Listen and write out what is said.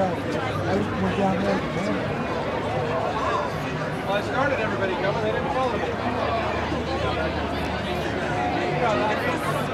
went down there. Well, I started everybody coming, they didn't follow me.